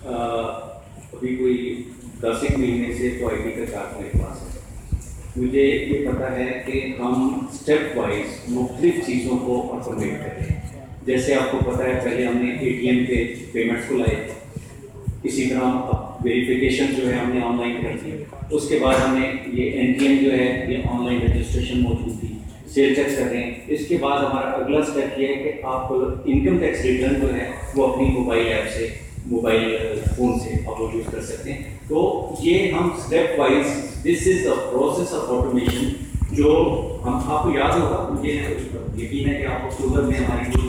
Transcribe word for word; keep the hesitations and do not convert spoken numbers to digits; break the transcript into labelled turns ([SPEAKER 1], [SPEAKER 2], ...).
[SPEAKER 1] ابھی کوئی دس ایک مہینے سے تو آئی ٹی کا چارج میرے پاس ہے. مجھے یہ پتہ ہے کہ ہم اسٹیپ وائز مختلف چیزوں کو آٹومیٹ کریں. جیسے آپ کو پتہ ہے پہلے ہم نے اے ٹی ایم پہ پیمنٹس کو لائے تھے, اسی طرح اب ویریفیکیشن جو ہے ہم نے آن لائن کر دی. اس کے بعد ہم نے یہ این ٹی ایم جو ہے یہ آن لائن رجسٹریشن موجود تھی, سیل ٹیکس کر رہے ہیں. اس کے بعد ہمارا اگلا اسٹیپ یہ ہے کہ آپ انکم ٹیکس ریٹرن جو ہے وہ اپنی موبائل ایپ سے موبائل فون سے آپ وہ یوز کر سکتے ہیں. تو یہ ہم step wise this is the process of automation جو ہم آپ کو یاد ہوگا. مجھے یقین ہے کہ آپ اکتوبر میں ہماری